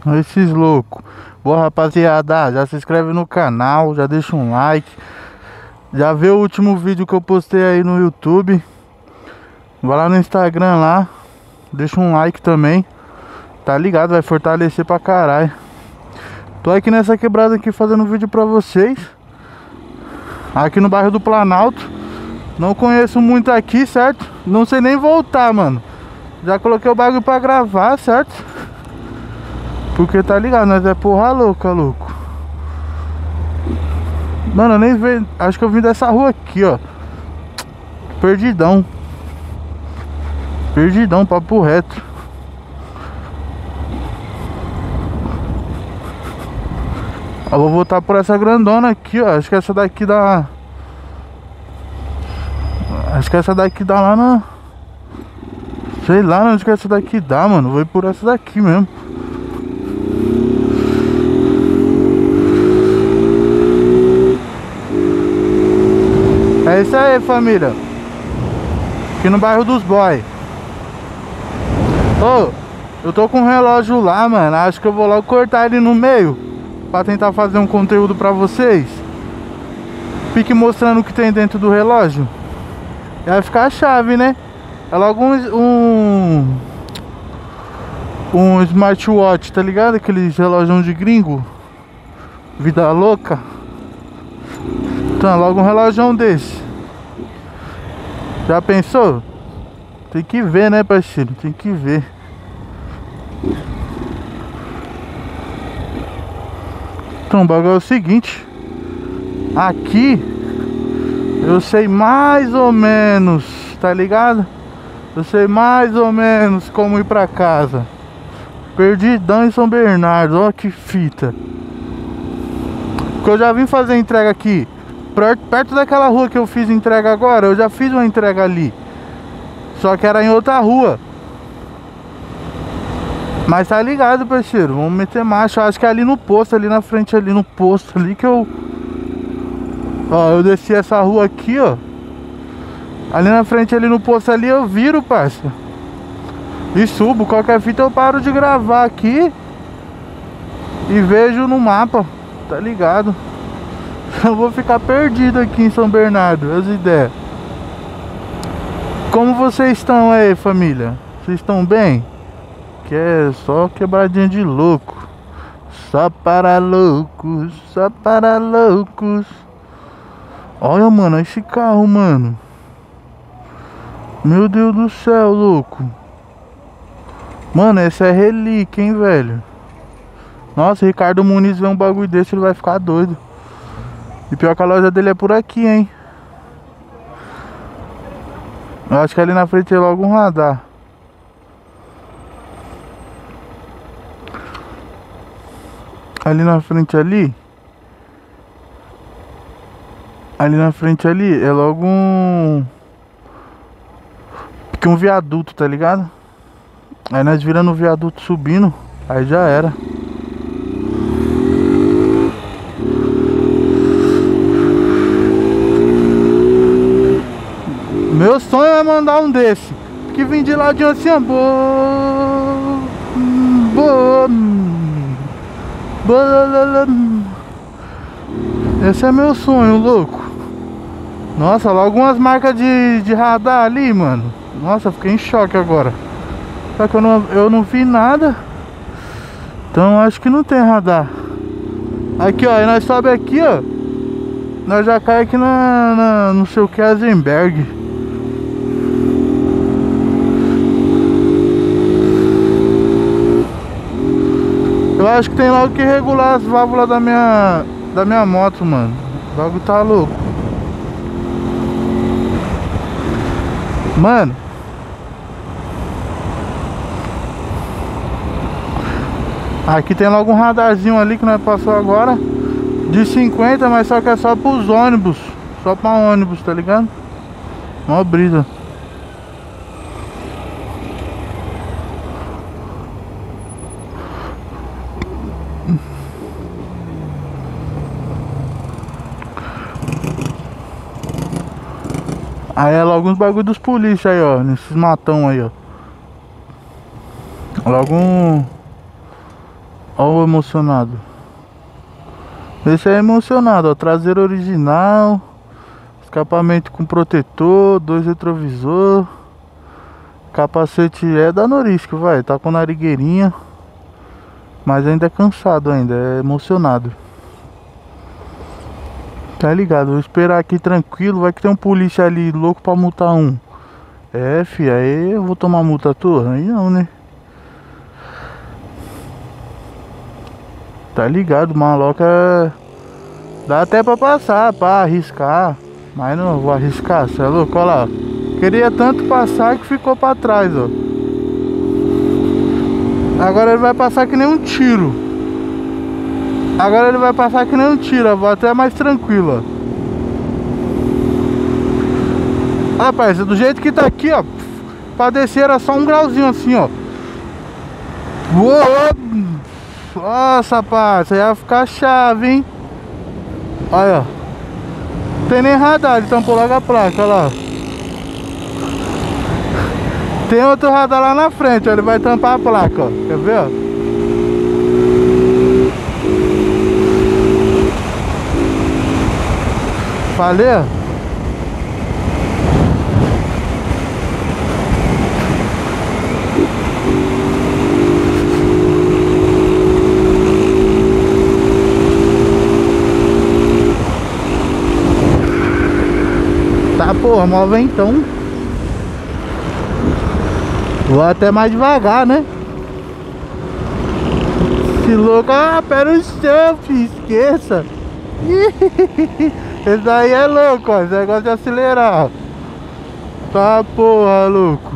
Esses loucos. Boa, rapaziada, já se inscreve no canal, já deixa um like. Já vê o último vídeo que eu postei aí no YouTube. Vai lá no Instagram lá, deixa um like também. Tá ligado? Vai fortalecer pra caralho. Tô aqui nessa quebrada aqui fazendo vídeo pra vocês. Aqui no bairro do Planalto. Não conheço muito aqui, certo? Não sei nem voltar, mano. Já coloquei o bagulho pra gravar, certo? Porque tá ligado, nós é porra louca, louco. Mano, eu nem vejo. Acho que eu vim dessa rua aqui, ó. Perdidão. Perdidão, papo reto. Eu vou voltar por essa grandona aqui, ó. Acho que essa daqui dá. Acho que essa daqui dá lá na. Sei lá onde que essa daqui dá, mano. Vou ir por essa daqui mesmo. É isso aí, família. Aqui no bairro dos boy. Ô, eu tô com um relógio lá, mano. Acho que eu vou logo cortar ele no meio pra tentar fazer um conteúdo pra vocês. Fique mostrando o que tem dentro do relógio. Vai ficar a chave, né? É logo um smartwatch, tá ligado? Aqueles relógios de gringo. Vida louca. Então, logo um relógio desse. Já pensou? Tem que ver, né, parceiro? Tem que ver. Então, o bagulho é o seguinte. Aqui eu sei mais ou menos, tá ligado? Eu sei mais ou menos como ir pra casa. Perdidão em São Bernardo, ó que fita. Porque eu já vim fazer entrega aqui perto daquela rua que eu fiz entrega agora. Eu já fiz uma entrega ali, só que era em outra rua. Mas tá ligado, parceiro, vamos meter marcha. Acho que é ali no posto, ali na frente, ali no posto ali que eu... Ó, eu desci essa rua aqui, ó. Ali na frente, ali no posto ali, eu viro, parça. E subo, qualquer fita eu paro de gravar aqui e vejo no mapa, tá ligado? Eu vou ficar perdido aqui em São Bernardo, as ideias. Como vocês estão aí, família? Vocês estão bem? Que é só quebradinha de louco. Só para loucos, só para loucos. Olha, mano, esse carro, mano. Meu Deus do céu, louco. Mano, essa é relíquia, hein, velho. Nossa, Ricardo Muniz vê um bagulho desse, ele vai ficar doido. E pior que a loja dele é por aqui, hein. Eu acho que ali na frente tem logo um radar. Ali na frente ali. Ali na frente ali é logo um viaduto, tá ligado? Aí nós virando o viaduto subindo, aí já era. Meu sonho é mandar um desse. Que vim de ladinho assim, ó. Esse é meu sonho, louco. Nossa, logo umas marcas de radar ali, mano. Nossa, fiquei em choque agora. Só que eu não vi nada. Então acho que não tem radar. Aqui, ó, e nós sobe aqui, ó. Nós já cai aqui na não sei o que, Eisenberg. Eu acho que tem logo que regular as válvulas da minha moto, mano. O bagulho tá louco. Mano, aqui tem logo um radarzinho ali que nós passou agora de 50, mas só que é só pros ônibus. Só pra ônibus, tá ligado? Mó brisa. Aí é logo uns bagulho dos polícia aí, ó. Nesses matão aí, ó. Logo um... Ó o emocionado. Esse é emocionado, ó. Traseiro original. Escapamento com protetor. 2 retrovisor. Capacete é da Norisco, vai. Tá com narigueirinha. Mas ainda é cansado ainda. É emocionado. Tá ligado? Vou esperar aqui tranquilo. Vai que tem um polícia ali louco pra multar um. É, fi, aí eu vou tomar multa tua? Aí não, né? Tá ligado, maloca. Dá até pra passar, pra arriscar. Mas não vou arriscar, cê é louco? Olha lá. Queria tanto passar que ficou pra trás, ó. Agora ele vai passar que nem um tiro. Agora ele vai passar que nem um tiro, ó. Vou até mais tranquilo, ó. Rapaz, do jeito que tá aqui, ó. Pra descer era só um grauzinho assim, ó. Uou! Nossa, parça, ia ficar chave, hein? Olha, ó. Não tem nem radar, ele tampou logo a placa, olha lá. Tem outro radar lá na frente, ó. Ele vai tampar a placa, ó. Quer ver, ó? Falei, ó. Tá, porra, mó ventão. Vou até mais devagar, né? Se louco, ah, pera o chão, filho, esqueça. Esse daí é louco, ó. Esse negócio de acelerar. Tá, porra, louco.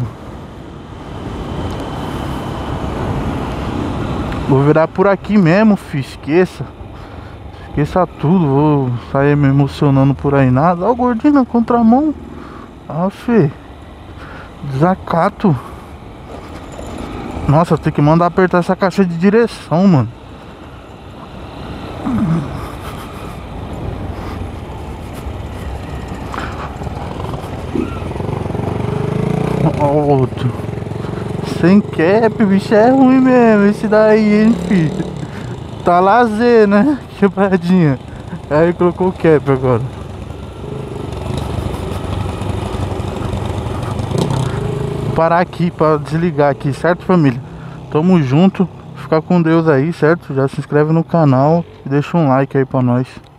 Vou virar por aqui mesmo, filho, esqueça. Esqueça tudo, vou sair me emocionando por aí nada. Ó o gordinho na contramão. Ah, fi, desacato. Nossa, tem que mandar apertar essa caixa de direção, mano. Ó o outro. Sem cap, bicho, é ruim mesmo. Esse daí, hein, filho. Tá lazer, né? Quebradinha. Aí colocou o cap agora. Vou parar aqui pra desligar aqui, certo, família? Tamo junto. Fica com Deus aí, certo? Já se inscreve no canal e deixa um like aí pra nós.